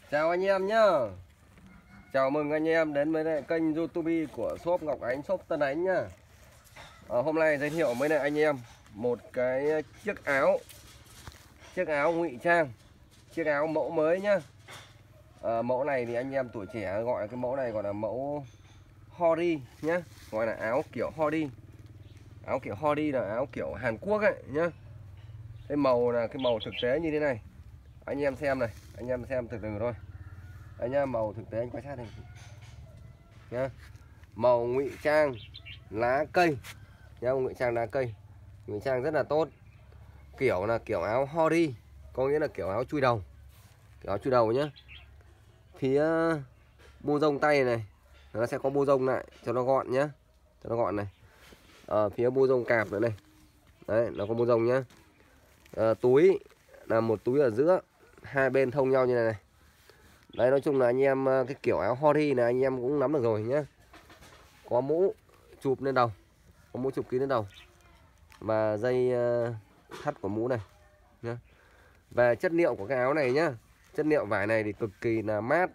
Chào anh em nhá. Chào mừng anh em đến với lại kênh YouTube của shop Ngọc Ánh, shop Tân Ánh nhá. Hôm nay giới thiệu với lại anh em một cái chiếc áo ngụy trang, chiếc áo mẫu mới nhá. Mẫu này thì anh em tuổi trẻ gọi cái mẫu này gọi là mẫu Hori nhá, gọi là áo kiểu Hori. Áo kiểu Hori là áo kiểu Hàn Quốc ấy nhá. Cái màu là cái màu thực tế như thế này. Anh em xem này, anh em xem từ từ thôi. Đấy nhá, màu thực tế anh quan sát này nhá. Màu ngụy trang lá cây nhá, ngụy trang lá cây, ngụy trang rất là tốt. Kiểu là kiểu áo Hori, có nghĩa là kiểu áo chui đầu, kiểu áo chui đầu nhá. Phía bu rông tay này nó sẽ có bu rông lại cho nó gọn nhá, cho nó gọn này. Phía bu rông cạp nữa này, đấy nó có bu rông nhá. Túi là một túi ở giữa, hai bên thông nhau như này này. Đấy, nói chung là anh em cái kiểu áo Hori này anh em cũng nắm được rồi nhé. Có mũ chụp lên đầu, có mũ chụp kín lên đầu và dây thắt của mũ này nhé. Và chất liệu của cái áo này nhá, chất liệu vải này thì cực kỳ là mát,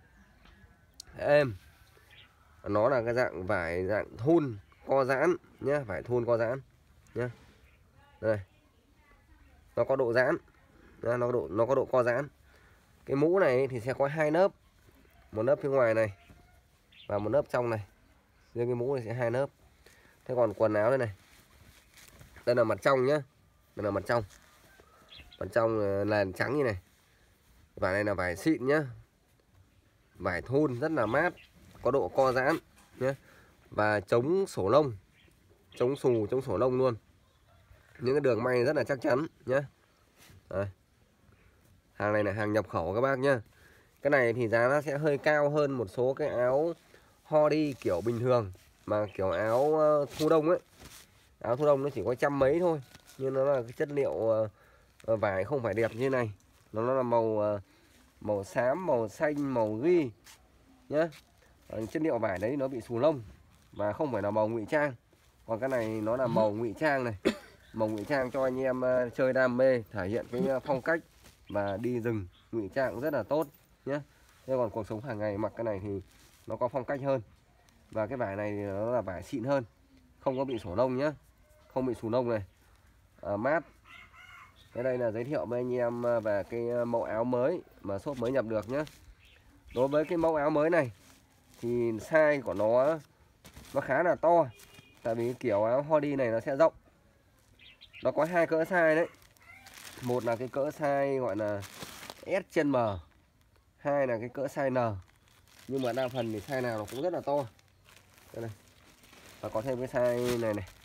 êm. Nó là cái dạng vải dạng thun co giãn nhé, vải thun co giãn nhé. Đây, nó có độ giãn, nó có độ co giãn. Cái mũ này thì sẽ có hai lớp, một lớp phía ngoài này và một lớp trong này. Riêng cái mũ này sẽ hai lớp. Thế còn quần áo đây này, đây là mặt trong nhá, đây là mặt trong. Mặt trong là trắng như này. Vải này là vải xịn nhá, vải thun rất là mát, có độ co giãn nhé, và chống sổ lông, chống xù, chống sổ lông luôn. Những cái đường may rất là chắc chắn nhé. Đây. Hàng này là hàng nhập khẩu các bác nhá. Cái này thì giá nó sẽ hơi cao hơn một số cái áo Hori kiểu bình thường, mà kiểu áo thu đông ấy. Áo thu đông nó chỉ có trăm mấy thôi, nhưng nó là cái chất liệu vải không phải đẹp như này. Nó là màu xám, màu xanh, màu ghi nhá. Chất liệu vải đấy nó bị xù lông và không phải là màu ngụy trang. Còn cái này nó là màu ngụy trang này. Màu ngụy trang cho anh em chơi đam mê, thể hiện cái phong cách và đi rừng, ngụy trang cũng rất là tốt nhé. Thế còn cuộc sống hàng ngày mặc cái này thì nó có phong cách hơn. Và cái vải này thì nó là vải xịn hơn, không có bị sổ lông nhé, không bị xù lông này, mát. Cái đây là giới thiệu với anh em về cái mẫu áo mới mà shop mới nhập được nhé. Đối với cái mẫu áo mới này thì size của nó khá là to, tại vì cái kiểu áo Hori này nó sẽ rộng. Nó có hai cỡ size đấy. Một là cái cỡ size gọi là S trên M, hai là cái cỡ size N. Nhưng mà đa phần thì size nào nó cũng rất là to. Đây này. Và có thêm cái size này này,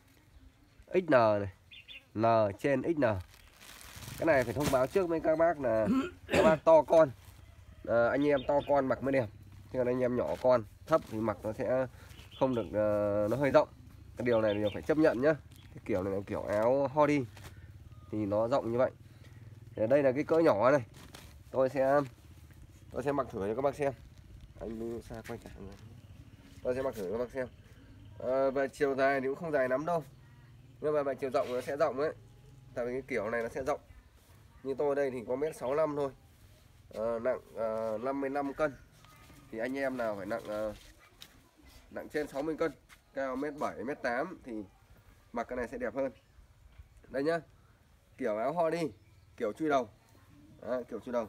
XN này, N trên XN. Cái này phải thông báo trước với các bác là các bác to con, anh em to con mặc mới đẹp. Chứ còn anh em nhỏ con thấp thì mặc nó sẽ không được, nó hơi rộng. Cái điều này đều phải chấp nhận nhá. Cái kiểu này là kiểu áo Hori thì nó rộng như vậy. Thì đây là cái cỡ nhỏ này. Tôi sẽ mặc thử cho các bác xem. Anh đi xa quay cả người. Tôi sẽ mặc thử cho các bác xem. Về chiều dài thì cũng không dài lắm đâu, nhưng mà về chiều rộng nó sẽ rộng đấy. Tại vì cái kiểu này nó sẽ rộng. Như tôi đây thì có 1m65 thôi, nặng 55 cân. Thì anh em nào phải nặng trên 60 cân, cao 1m7, 1m8 thì mặc cái này sẽ đẹp hơn. Đây nhá, kiểu áo Hori, kiểu chui đầu. Đấy, kiểu chui đầu.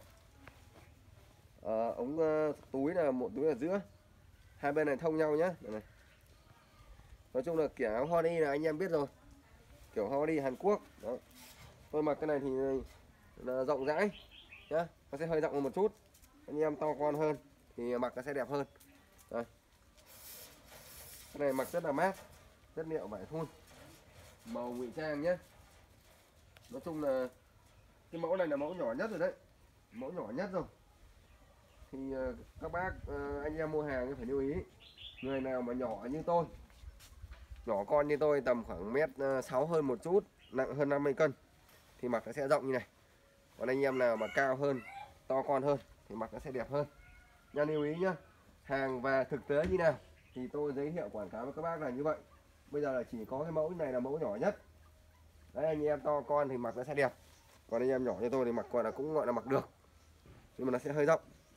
Ống túi là một túi ở giữa, hai bên này thông nhau nhá. Đây này. Nói chung là kiểu áo Hori là anh em biết rồi, kiểu Hori Hàn Quốc. Đó. Tôi mặc cái này thì là rộng rãi nhá, nó sẽ hơi rộng hơn một chút. Anh em to con hơn thì mặc nó sẽ đẹp hơn. Đây. Cái này mặc rất là mát, chất liệu vải thun, màu ngụy trang nhé. Nói chung là cái mẫu này là mẫu nhỏ nhất rồi đấy, mẫu nhỏ nhất rồi. Thì các bác anh em mua hàng phải lưu ý, người nào mà nhỏ như tôi, nhỏ con như tôi tầm khoảng 1m6 hơn một chút, nặng hơn 50 cân thì mặc nó sẽ rộng như này. Còn anh em nào mà cao hơn, to con hơn thì mặc nó sẽ đẹp hơn. Nha, lưu ý nhá. Hàng và thực tế như nào thì tôi giới thiệu quảng cáo với các bác là như vậy. Bây giờ là chỉ có cái mẫu này là mẫu nhỏ nhất. Đấy, anh em to con thì mặc nó sẽ đẹp. Còn anh em nhỏ như tôi thì mặc gọi là cũng gọi là mặc được, nhưng mà nó sẽ hơi rộng.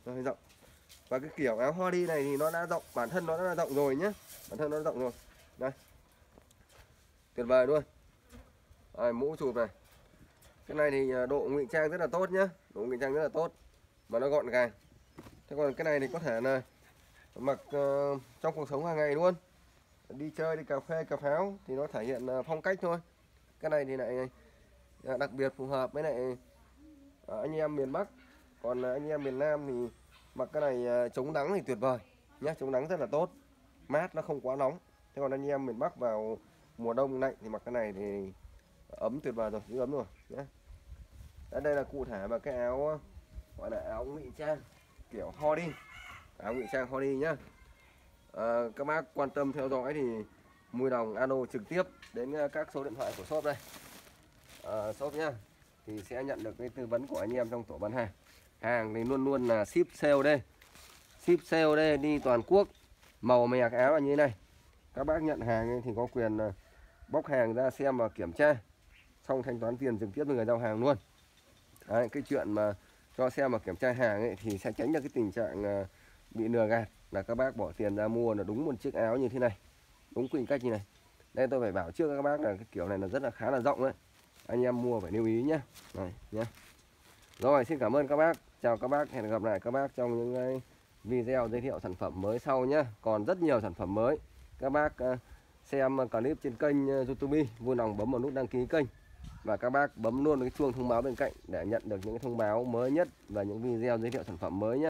nó hơi rộng. Và cái kiểu áo Hodi này thì nó đã rộng, bản thân nó đã rộng rồi nhé, bản thân nó đã rộng rồi. Đây, tuyệt vời luôn. Rồi, mũ chụp này, cái này thì độ ngụy trang rất là tốt nhé, độ ngụy trang rất là tốt mà nó gọn gàng. Thế còn cái này thì có thể là mặc trong cuộc sống hàng ngày luôn, đi chơi, đi cà phê, cà pháo thì nó thể hiện phong cách thôi. Cái này thì lại đặc biệt phù hợp với lại anh em miền Bắc. Còn anh em miền Nam thì mặc cái này chống nắng thì tuyệt vời nhé, chống nắng rất là tốt, mát, nó không quá nóng. Thế còn anh em miền Bắc vào mùa đông lạnh thì mặc cái này thì ấm tuyệt vời rồi, giữ ấm rồi nhé. Đây là cụ thể và cái áo gọi là áo ngụy trang kiểu Hodi, áo ngụy trang Hodi nhá. Các bác quan tâm theo dõi thì vui lòng alo trực tiếp đến các số điện thoại của shop đây. Shop nhá thì sẽ nhận được cái tư vấn của anh em trong tổ bán hàng. Hàng thì luôn luôn là ship sale đây, ship sale đây, đi toàn quốc, màu mè cái áo là như thế này. Các bác nhận hàng thì có quyền bóc hàng ra xem và kiểm tra, xong thanh toán tiền trực tiếp với người giao hàng luôn. Đấy, cái chuyện mà cho xem và kiểm tra hàng ấy thì sẽ tránh được cái tình trạng bị lừa gạt, là các bác bỏ tiền ra mua là đúng một chiếc áo như thế này, đúng quy cách như này. Đây tôi phải bảo trước các bác là cái kiểu này là rất là khá là rộng đấy, anh em mua phải lưu ý nhé. Này nhé. Rồi, xin cảm ơn các bác, chào các bác, hẹn gặp lại các bác trong những cái video giới thiệu sản phẩm mới sau nhé. Còn rất nhiều sản phẩm mới, các bác xem clip trên kênh YouTube vui lòng bấm vào nút đăng ký kênh và các bác bấm luôn cái chuông thông báo bên cạnh để nhận được những cái thông báo mới nhất và những video giới thiệu sản phẩm mới nhé.